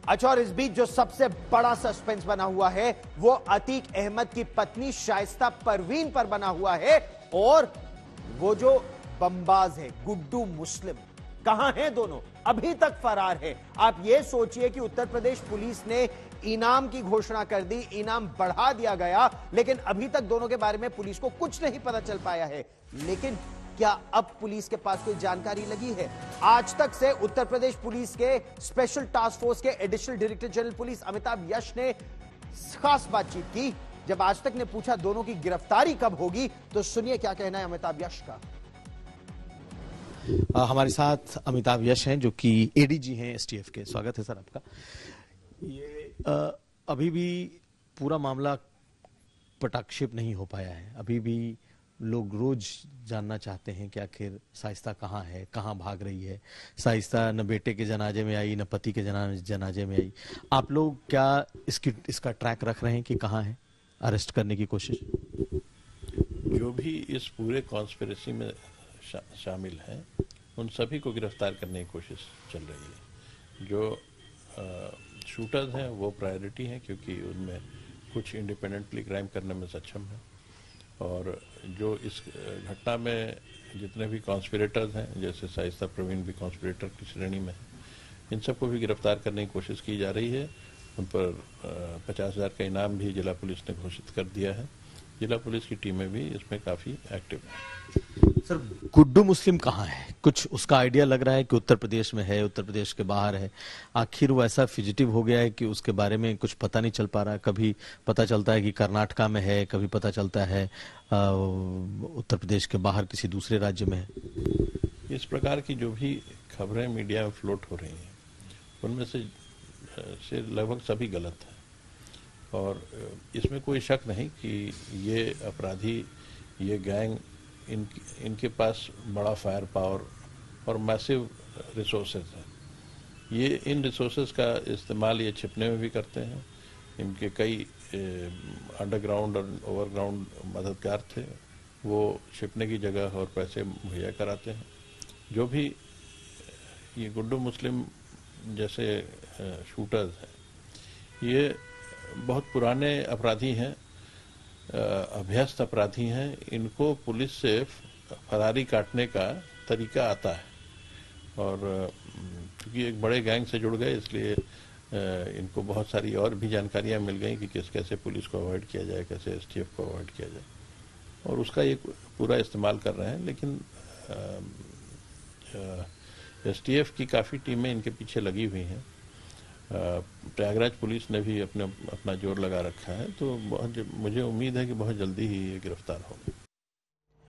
अच्छा, और इस बीच जो सबसे बड़ा सस्पेंस बना हुआ है वो अतीक अहमद की पत्नी शाइस्ता परवीन पर बना हुआ है। और वो जो बमबाज है गुड्डू मुस्लिम, कहां है दोनों? अभी तक फरार है। आप ये सोचिए कि उत्तर प्रदेश पुलिस ने इनाम की घोषणा कर दी, इनाम बढ़ा दिया गया, लेकिन अभी तक दोनों के बारे में पुलिस को कुछ नहीं पता चल पाया है। लेकिन क्या अब पुलिस के पास कोई जानकारी लगी है? आज तक से उत्तर प्रदेश पुलिस के स्पेशल टास्क फोर्स के additional director general police Amitabh Yash ने खास बातचीत की। जब आज तक ने पूछा दोनों की गिरफ्तारी कब होगी, तो सुनिए क्या कहना है अमिताभ यश का। हमारे साथ अमिताभ यश हैं जो कि एडीजी हैं एसटीएफ के। स्वागत है सर आपका। ये अभी भी पूरा मामला पटाक्षेप नहीं हो पाया है। अभी भी लोग रोज जानना चाहते हैं कि आखिर शाइस्ता कहाँ है, कहाँ भाग रही है। शाइस्ता न बेटे के जनाजे में आई, न पति के जनाजे में आई। आप लोग क्या इसका ट्रैक रख रहे हैं कि कहाँ है, अरेस्ट करने की कोशिश? जो भी इस पूरे कॉन्स्पिरेसी में शामिल हैं उन सभी को गिरफ्तार करने की कोशिश चल रही है। जो शूटर्स हैं वो प्रायोरिटी हैं क्योंकि उनमें कुछ इंडिपेंडेंटली क्राइम करने में सक्षम है, और जो इस घटना में जितने भी कॉन्स्पिरेटर्स हैं, जैसे शाइस्ता परवीन भी कॉन्स्पिरेटर की श्रेणी में है, इन सबको भी गिरफ्तार करने की कोशिश की जा रही है। उन पर 50,000 का इनाम भी जिला पुलिस ने घोषित कर दिया है। जिला पुलिस की टीमें भी इसमें काफी एक्टिव हैं। सर, गुड्डू मुस्लिम कहाँ है? कुछ उसका आइडिया लग रहा है कि उत्तर प्रदेश में है, उत्तर प्रदेश के बाहर है। आखिर वो ऐसा फिजिटिव हो गया है कि उसके बारे में कुछ पता नहीं चल पा रहा। कभी पता चलता है कि कर्नाटका में है, कभी पता चलता है उत्तर प्रदेश के बाहर किसी दूसरे राज्य में है। इस प्रकार की जो भी खबरें मीडिया में फ्लोट हो रही हैं उनमें से लगभग सभी गलत है, और इसमें कोई शक नहीं कि ये अपराधी, ये गैंग, इनके पास बड़ा फायर पावर और मैसिव रिसोर्सेज हैं। ये इन रिसोर्सेज का इस्तेमाल ये छिपने में भी करते हैं। इनके कई अंडरग्राउंड और ओवरग्राउंड मददगार थे, वो छिपने की जगह और पैसे मुहैया कराते हैं। जो भी ये गुड्डू मुस्लिम जैसे शूटर्स हैं, ये बहुत पुराने अपराधी हैं, अभ्यस्त अपराधी हैं। इनको पुलिस से फरारी काटने का तरीका आता है, और क्योंकि एक बड़े गैंग से जुड़ गए इसलिए इनको बहुत सारी और भी जानकारियां मिल गई कि कैसे पुलिस को अवॉइड किया जाए, कैसे एसटीएफ को अवॉइड किया जाए, और उसका ये पूरा इस्तेमाल कर रहे हैं। लेकिन एसटीएफ की काफ़ी टीमें इनके पीछे लगी हुई हैं। प्रयागराज पुलिस ने भी अपना जोर लगा रखा है, तो मुझे उम्मीद है कि बहुत जल्दी ही ये गिरफ्तार होंगे।